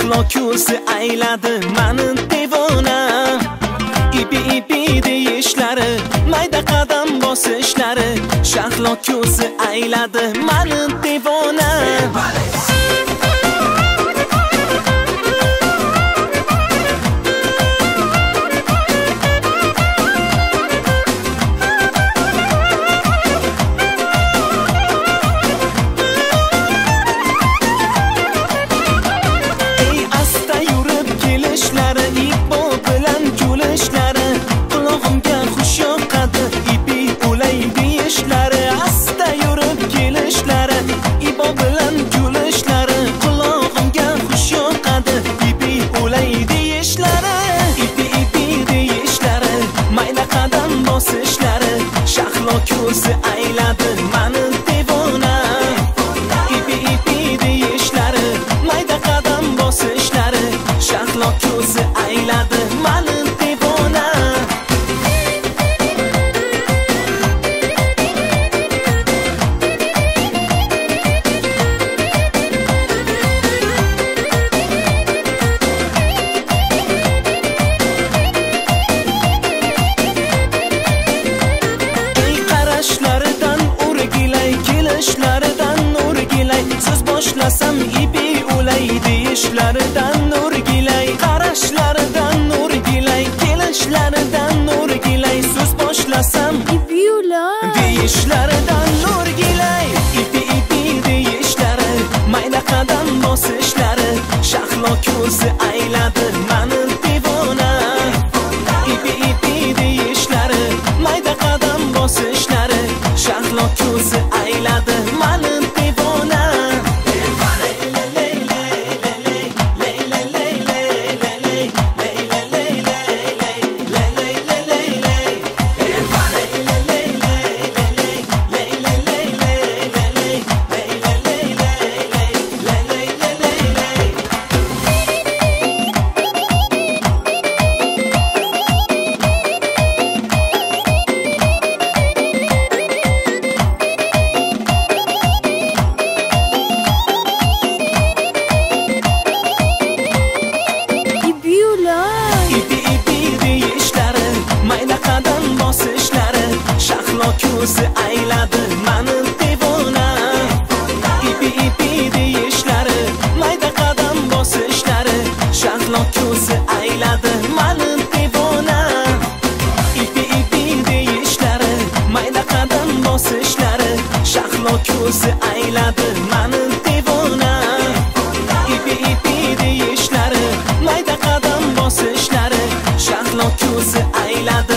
shahlo ko'zi ayladi mani devona. Ipi deyishlari, mayda qadam bosishlari, shahlo ko'zi ayladi mani devona. Shahlo ko'zi ayladi mani devona. Ipi deyishlari, mayda qadam bosishlari, shahlo ko'zi ayladi mani devona. So'z boshlasam ipi ulay deyishlaridan o'rgilay, qarashlaridan o'rgilay, kelishlaridan o'rgilay. So'z boshlasam ipi ulay deyishlaridan o'rgilay. Ipi deyishlari, mayda qadam bosishlari, shahlo ko'zi ayladi mani devona. Ipi deyishlari, mayda qadam bosishlari, shahlo ko'zi ayladi mani devona. Ko'zi ayladi mani devona. Ipi deyishlari, mayda qadam bosishlari, shahlo ko'zi ayladi mani devona. Ipi deyishlari, mayda qadam bosishlari, shahlo ko'zi ayladi mani devona. Ipi deyishlari, mayda qadam bosishlari, shahlo ko'zi ayladi